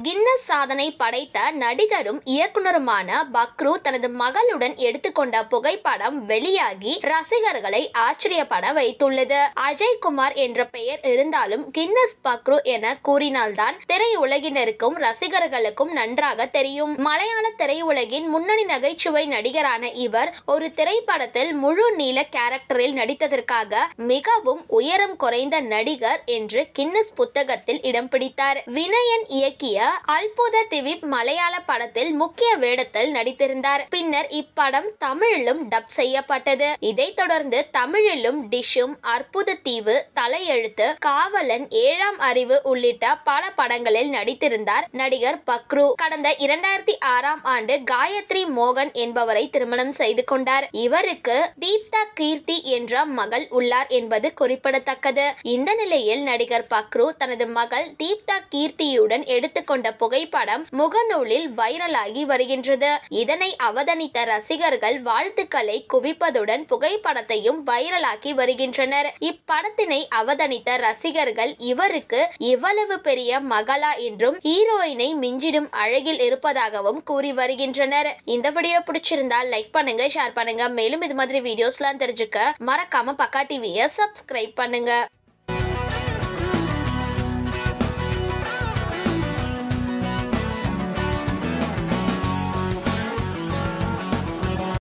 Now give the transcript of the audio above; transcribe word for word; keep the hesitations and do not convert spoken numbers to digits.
Guinness சாதனை படைத்த நடிகரும் இயக்குனருமான பக்ரு தனது மகளுடன் எடுத்துக்கொண்ட புகைப்படம் வெளியாகி ரசிகர்களை ஆச்சரியப்பட வைத்துள்ளது. அஜய்குமார் என்ற பெயர் இருந்தாலும் கின்னஸ் பக்ரு என கூறினால்தான் திரையுலகினருக்கும் ரசிகர்களுக்கும் நன்றாக தெரியும். மலையாள திரையுலகின் முன்னணி நகைச்சுவை நடிகரான இவர் ஒரு திரைப்படத்தில் முழு நீள கேரக்டரில் நடித்ததற்காக மிகவும் உயரம் குறைந்த நடிகர் என்று கின்னஸ் புத்தகத்தில் இடம் பிடித்தார். வினயன் இயக்கிய அல்புத திவீப் மலையாள படத்தில் முக்கிய வேடத்தில் நடித்திருந்தார். பின்னர் இப்படம் தமிழிலும் டப் செய்யப்பட்டது. இதைத் தொடர்ந்து தமிழிலும் டிஷும், அற்புத தீவு, தலையெழுத்து, காவலன், ஏழாம் அறிவு உள்ளிட்ட பல படங்களில் நடித்திருந்தார் நடிகர் பக்ரு. கடந்த இரண்டாயிரத்தி ஆறாம் ஆண்டு காயத்ரி மோகன் என்பவரை திருமணம் செய்து கொண்டார். இவருக்கு தீப்தா கீர்த்தி என்ற மகள் உள்ளார் என்பது குறிப்பிடத்தக்கது. இந்த நிலையில் நடிகர் பக்ரு தனது மகள் தீப்தா கீர்த்தியுடன் எடுத்துக்கொண்ட புகைப்படம் முகநூலில் வைரலாகி வருகின்றது. இதனை அவதானித்த ரசிகர்கள் வாழ்த்துக்களை குவிப்பதுடன் புகைப்படத்தையும் வைரலாக்கி வருகின்றனர். இப்படத்தினை அவதானித்த ரசிகர்கள் இவருக்கு இவ்வளவு பெரிய மகளா என்றும் ஹீரோயினை மிஞ்சிடும் அழகில் இருப்பதாகவும் கூறி வருகின்றனர். இந்த வீடியோ பிடிச்சிருந்தா லைக் பண்ணுங்க, ஷேர் பண்ணுங்க. மேலும் இது மாதிரி வீடியோஸ்லாம் தெரிஞ்சுக்க மறக்காம பக்கா டிவியை சப்ஸ்கிரைப் பண்ணுங்க.